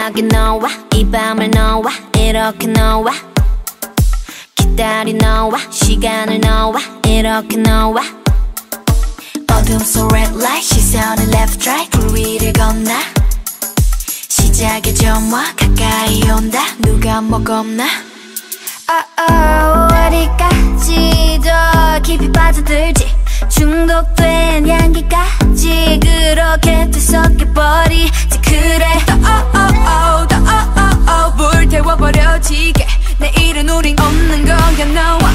빛나게 너와 이 밤을 너와 이렇게 너와 기다린 너와 시간을 너와 이렇게 너와 어둠 속 red light 시선을 left right 불 위를 건너 시작의 점화 가까이 온다 누가 뭐 겁나 어디까지 더 깊이 빠져들지 중독된 향기까지 그렇게 뒤섞여버리지 그래 더 불태워버려지게 내일은 우린 없는 거야 너와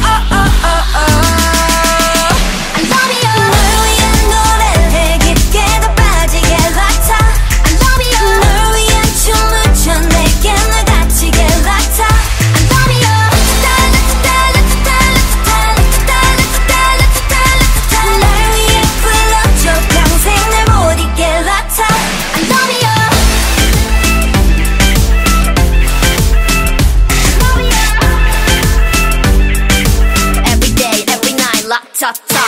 I love you 널 위한 노래를 깊게 더 빠지게 같아 I love you 널 위한 춤을 춰 내게 널 갇히게 같아 I love you 날 위해 불러줘 평생 날 못 잊게 같아 I love you Every day, every night, 락타타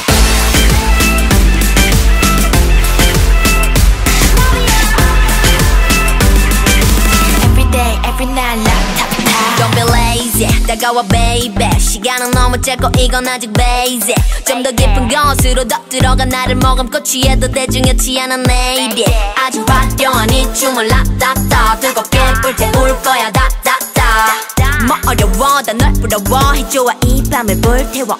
Every day, every night, 락타타 Don't be lazy, 다가와 baby 시간은 너무 짧고 이건 아직 basic 좀 더 깊은 곳으로 더 들어가 나를 머금고 취해도 대중이었지 않아 maybe 아주 화려한 이 춤을 락타타 뜨겁게 불태울 거야 다다다 뭐 어려워 다 널 부러워해 좋아 이 밤을 불태워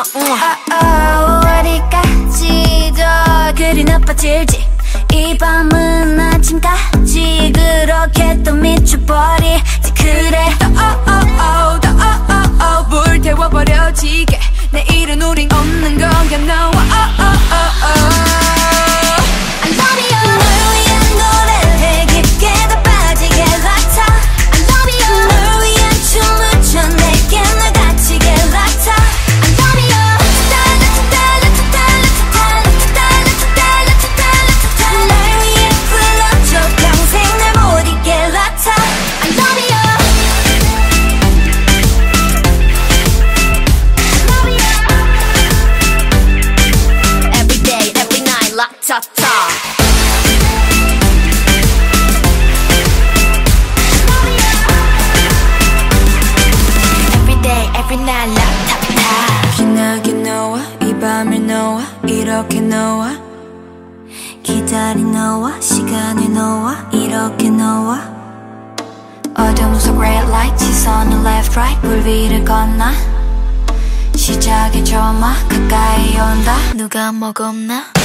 어디까지 더 그리 나빠질지 이 밤은 아침까지 그렇게 또 미쳐버리지 그래 더 불태워버려지게 내일은 우린 없는 거야 너와 I love you 널 위한 노래를 깊게 더 빠지게 같아 I love you 널 위한 춤을 춰 내게 널 갇히게 같아 I love you 날 위해 불러줘 평생 날 못 잊게 같아 I love you Every day, every night, 락타타 Every day, every night, 락타타 빛나게 너와 이 밤을 너와 이렇게 너와 기다린 너와 시간을 너와 이렇게 너와 어둠 속 red light 시선을 left right 불 위를 건너 시작의 점화 가까이 온다 누가 뭐 겁나